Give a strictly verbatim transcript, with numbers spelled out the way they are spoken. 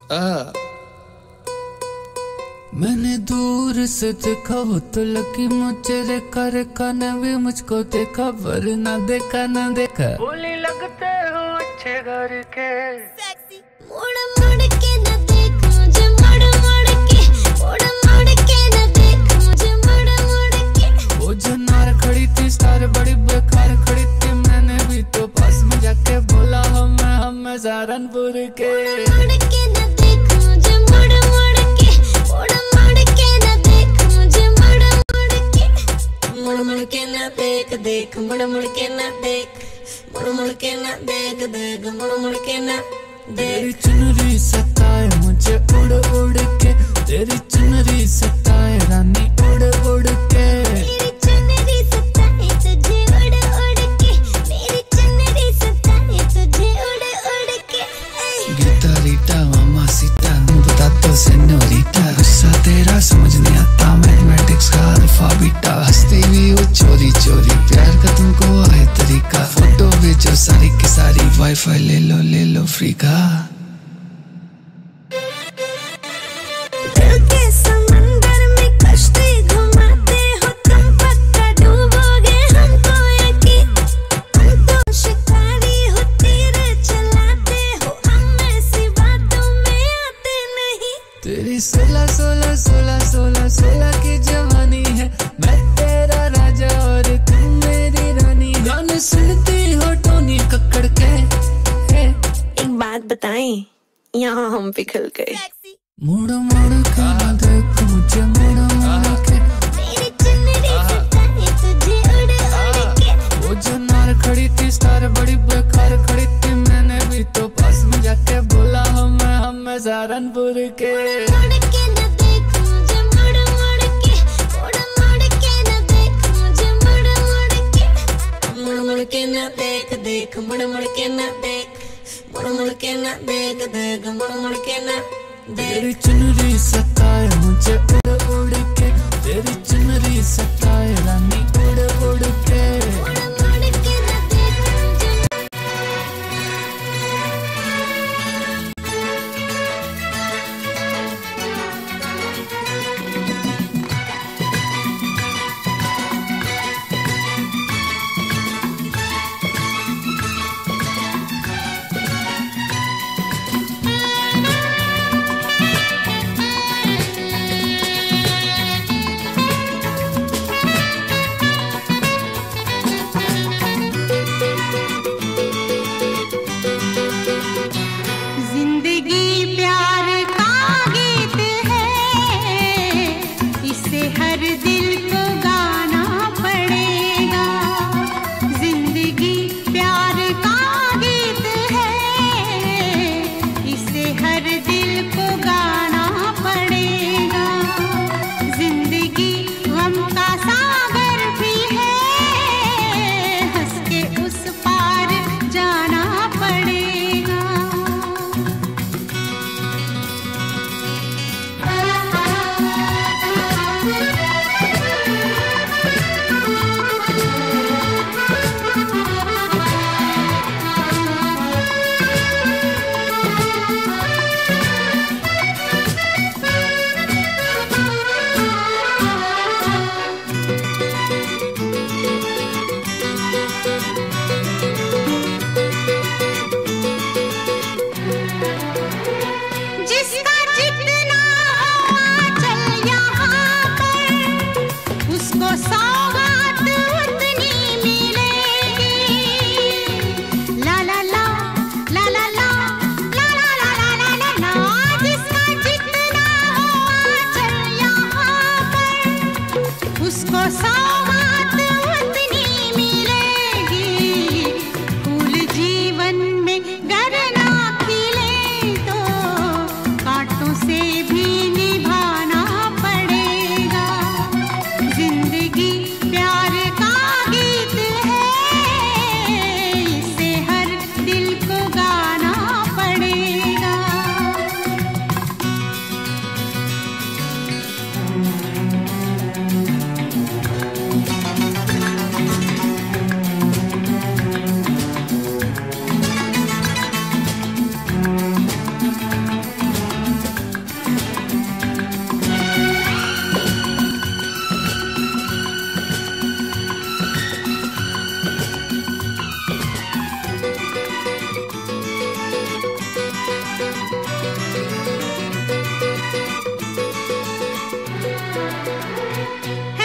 आ, मैंने दूर से देखा वो तो लगी मुझे रेखा रेखा ने भी मुझको देखा पर ना देखा ना देखा। बोली लगते हो अच्छे घर के मुड़ मुड़ के न देख मुझे मुड़ मुड़ के मुड़ मुड़ के न देख मुझे मुड़ मुड़ के। वो जो नार खड़ी थी स्टार बड़ी बेकार खड़ी थी मैंने भी तो पास में जाके बोला हम हम सहारनपुर के। मुड़ के न देख मुझे मुड़ मुड़ के मुड़ मुड़ के न देख मुझे मुड़ मुड़ के। मुड़ मुड़ के न देख देख मुड़ मुड़ के न देख मुड़ मुड़ के न देख देख मुड़ मुड़ के न तेरी चुनरी सताए मुझे उड़ उड़ के तेरी चुनरी सताए रानी उड़ उड़ के। मेरी चुनरी सताए तुझे उड़ उड़ के मेरी चुनरी सताए तुझे उड़ उड़ के। गीता रीटा मामा सीता बता तो सेनोरिटा गुस्सा तेरा समझ नहीं आता मैथमेटिक्स का अल्फा बीटा। हंसती भी हो चोरी चोरी प्यार का तुमको है तरीका फोटो भेजो सारी की सारी वाईफाई ले लो ले लो फ्री का। दिल के समंदर में कश्ती घुमाते हो तुम पक्का डूबोगे हमको यकीन। तुम तो शिकारी हो तीर चलाते हो हम ऐसी बातों में आते नहीं। तेरी सोलह सोलह सोलह सोलह सोलह की जवानी है मैं तेरा राजा और तुम मेरी रानी। गाने सुनती हो टोनी कक्कड़ के है। एक बात बताएं यहाँ हम पिघल गए। मुड़ मुड़ के ना देख मुझे मुड़ मुड़ के मेरी चुनरी सताए तुझे उड़ उड़ के। वो जो नार खड़ी थी स्टार बड़ी बेकार खड़ी थी मैंने भी तो पास में जाके बोला हम हम सहारनपुर के। मुड़ के न देख मुझे मुड़ मुड़ के मुड़ मुड़ के न देख मुझे मुड़ मुड़ के। मुड़ मुड़ के न देख देख मुड़ मुड़ के न देख मुड़ मुड़ के न देख देख मुड़ मुड़ के न देख। तेरी चुनरी सताए मुझे उड़ उड़ के तेरी चुनरी सताए रानी उड़ उड़ के। मुड़ मुड़ के न देख मुझे जिंदगी प्यार का गीत है इसे हर दिल को गाना पड़ेगा। जिंदगी प्यार का गीत है इसे हर दिल को गाना पड़ेगा। जिंदगी गम का सागर भी है हंस के उस पार जाना पड़ेगा। जिसका जितना हो आंचल यहाँ पर उसको सौगात उतनी मिलेगी। ला ला ला ला ला ला ला ला ला ला ला ला ला। जिसका जितना हो आंचल यहाँ पर उसको सौगात उतनी मिलेगी। फूल जीवन में गर ना खिले तो कांटे है